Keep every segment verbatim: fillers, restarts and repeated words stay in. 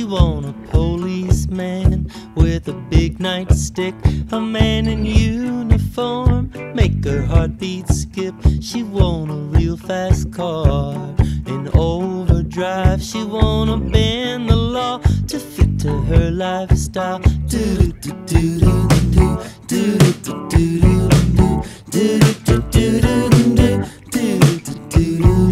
want a policeman with a big nightstick, a man in uniform, make her heartbeat skip. She want a real fast car in overdrive. She wanna bend the law to fit to her lifestyle. Do do do do do do do do do do do do do do do do.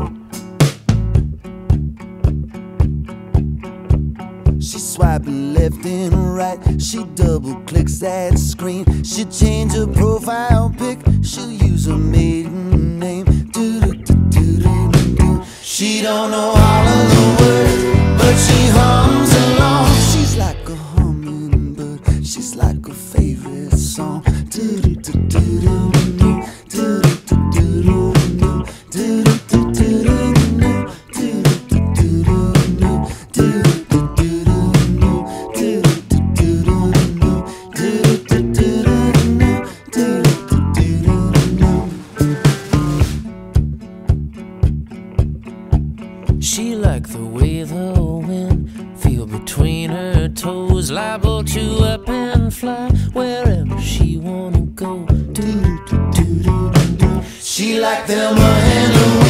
She swiping left and right, she double clicks that screen. She change her profile pic, she'll use her maiden name. Do do do do do do. She don't know all of the words, but she hums along. She's like a hummingbird, she's like her favorite song. Do do do do do do do do do do do do do do do do. She like the way the wind feel between her toes, liable to up and fly wherever she wanna go. Do do do do do. She like Thelma and Louise.